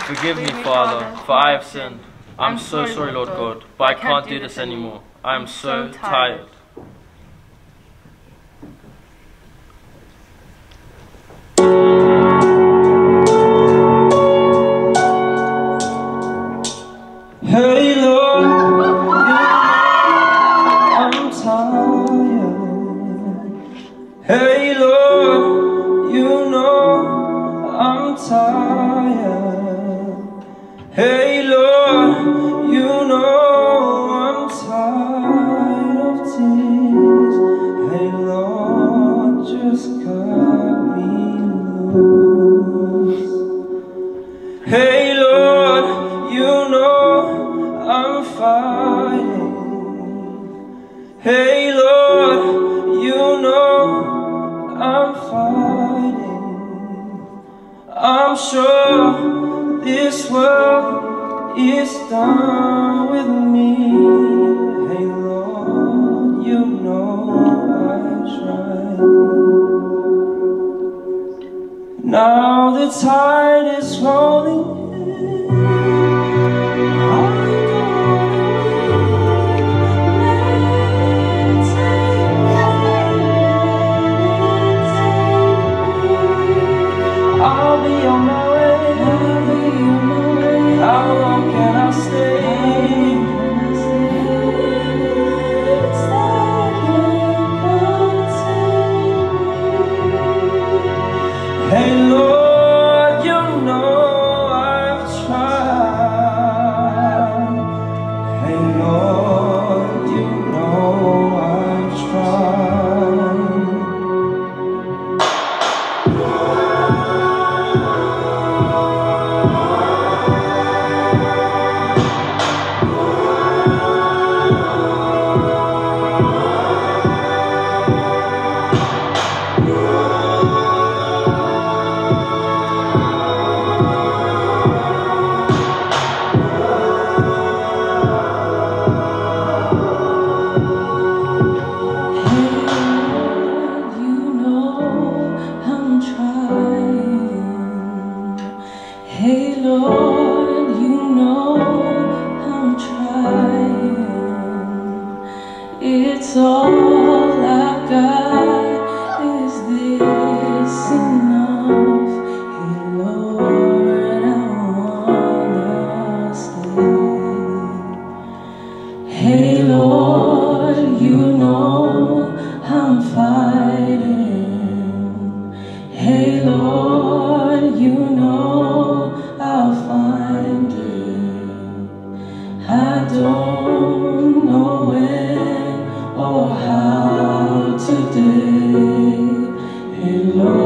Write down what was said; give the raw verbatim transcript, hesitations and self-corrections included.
Forgive me, Father, for I have sinned. I'm so sorry, Lord God, but I can't do this anymore. I am so tired. Hey Lord, I'm tired. Hey Lord, you know I'm tired. Hey Lord, you know I'm tired of tears. Hey Lord, just cut me loose. Hey Lord, you know I'm fighting. Hey Lord, you know I'm fighting. I'm sure this world is done with me. Hey Lord, you know I tried. Now the tide is rolling in. I'll be on my way. I'll be on my way. How long can I stay? Hey Lord, you know I've tried. Hey Lord, you know I've tried. Hey Lord, you know I'm trying. It's all I've got. Is this enough? Hey Lord, I wanna stay. Hey Lord, you know I'm fighting. Hey Lord, you know I'll find you. I don't know when or how today. Hey Lord.